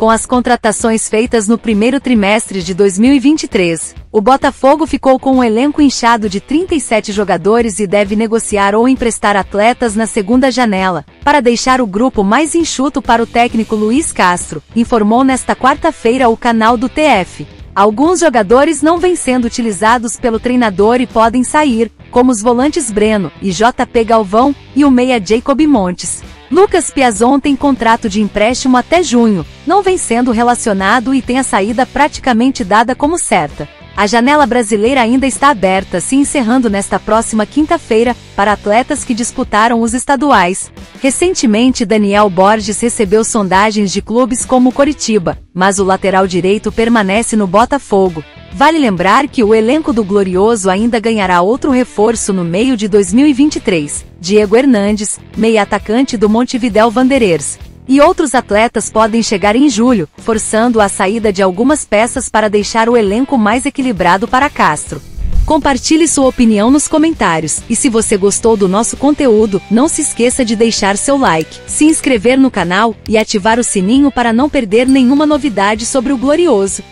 Com as contratações feitas no primeiro trimestre de 2023, o Botafogo ficou com um elenco inchado de 37 jogadores e deve negociar ou emprestar atletas na segunda janela, para deixar o grupo mais enxuto para o técnico Luiz Castro, informou nesta quarta-feira o canal do TF. Alguns jogadores não vêm sendo utilizados pelo treinador e podem sair, como os volantes Breno e JP Galvão e o meia Jacob Montes. Lucas Piazon tem contrato de empréstimo até junho, não vem sendo relacionado e tem a saída praticamente dada como certa. A janela brasileira ainda está aberta, se encerrando nesta próxima quinta-feira, para atletas que disputaram os estaduais. Recentemente, Daniel Borges recebeu sondagens de clubes como o Coritiba, mas o lateral direito permanece no Botafogo. Vale lembrar que o elenco do Glorioso ainda ganhará outro reforço no meio de 2023, Diego Hernandes, meia-atacante do Montevidéu Wanderers. E outros atletas podem chegar em julho, forçando a saída de algumas peças para deixar o elenco mais equilibrado para Castro. Compartilhe sua opinião nos comentários, e se você gostou do nosso conteúdo, não se esqueça de deixar seu like, se inscrever no canal e ativar o sininho para não perder nenhuma novidade sobre o Glorioso.